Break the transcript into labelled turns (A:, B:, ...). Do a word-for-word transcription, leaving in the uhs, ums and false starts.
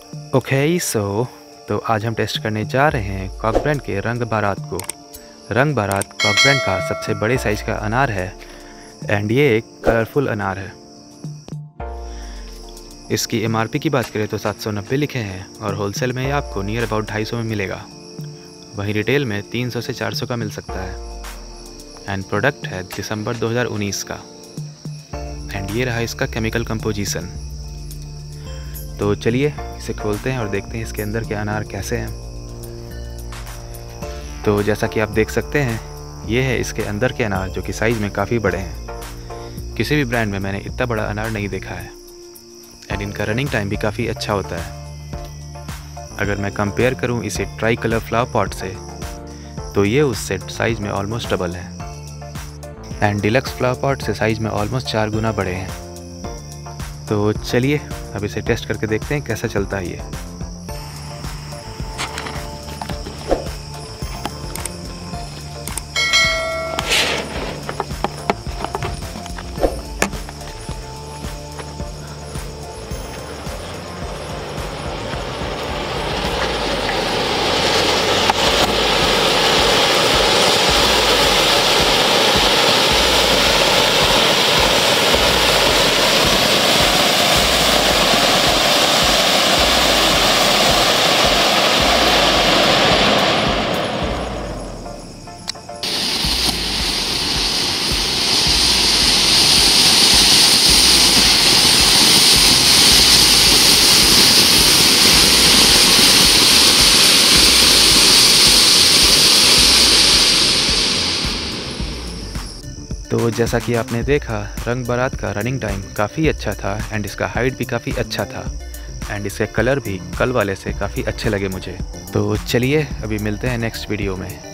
A: Okay so तो आज हम टेस्ट करने जा रहे हैं कॉक ब्रांड के रंग बारात को। रंग बारात कॉक ब्रांड का सबसे बड़े साइज़ का अनार है एंड ये एक कलरफुल अनार है। इसकी एम आर पी की बात करें तो सात सौ नब्बे लिखे हैं और होलसेल में आपको नियर अबाउट ढाई सौ में मिलेगा। वहीं रिटेल में तीन सौ से चार सौ का मिल सकता है एंड प्रोडक्ट है दिसंबर दो हज़ार उन्नीस का एंड ये रहा इसका केमिकल कंपोजिशन। तो चलिए इसे खोलते हैं और देखते हैं इसके अंदर के अनार कैसे हैं। तो जैसा कि आप देख सकते हैं ये है इसके अंदर के अनार जो कि साइज़ में काफ़ी बड़े हैं। किसी भी ब्रांड में मैंने इतना बड़ा अनार नहीं देखा है एंड इनका रनिंग टाइम भी काफ़ी अच्छा होता है। अगर मैं कंपेयर करूं इसे ट्राई कलर फ्लावर पॉट से तो ये उससे साइज़ में ऑलमोस्ट डबल है एंड डिलक्स फ्लावर पॉट से साइज़ में ऑलमोस्ट चार गुना बड़े हैं। तो चलिए अब इसे टेस्ट करके देखते हैं कैसा चलता है ये। तो जैसा कि आपने देखा रंग बारात का रनिंग टाइम काफ़ी अच्छा था एंड इसका हाइट भी काफ़ी अच्छा था एंड इसके कलर भी कल वाले से काफ़ी अच्छे लगे मुझे। तो चलिए अभी मिलते हैं नेक्स्ट वीडियो में।